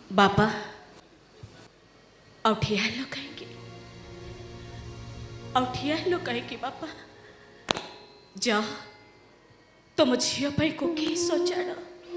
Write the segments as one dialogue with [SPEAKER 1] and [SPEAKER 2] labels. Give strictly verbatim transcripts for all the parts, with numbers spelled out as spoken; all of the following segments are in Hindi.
[SPEAKER 1] बापा आउ ठिया हेलो कहीं आउ ठिया हेलो कहीं बापा जा तुम झील कोकी सजाड़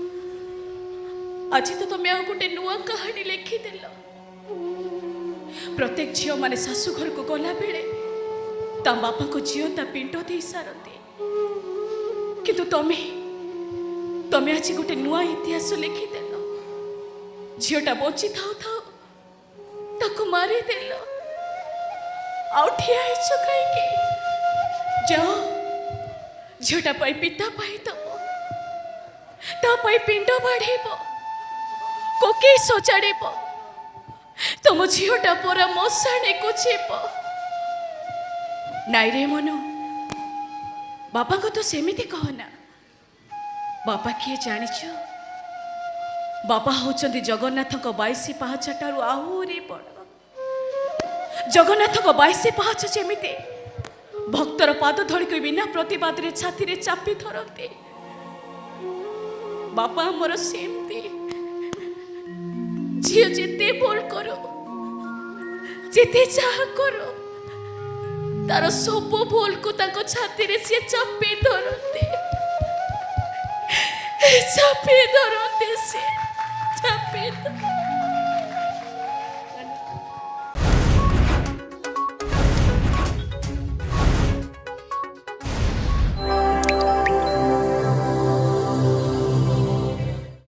[SPEAKER 1] आज तो तुम आउ गोटे नुआ कहानी लिखिदेल। प्रत्येक झील माने शाशु घर को गला बेले ता बापा को जीवता पिंड दे सारती किंतु तमे तमे आज गोटे नुआ इतिहास लिखिदेल। झीलटा बची थाउ थाउ ताको मारिदेल आउ ठिया कहीं जाओ झीलटा पिता पाइदब तापाई पिंड बाढ़ कोकी सजाड़ तुम झीलटा पूरा मशाणी को जीव नाई रे मनु बापा को तो सेमिति कहना। बापा किए जानिछ बापा होचंदी जगन्नाथ को बाईस पाहाचटारू आहुरी बड़। जगन्नाथ को बाईस पाहाच जेमिति भक्तर पाद धड़ के बिना प्रतिवाद रे छाती रे चापी धरती बापा मोर सेमती झील जेते बोल करो जेते चाह करो तार सब भूल को ताको छाती रे से चापी धरती चापी धरती से चापी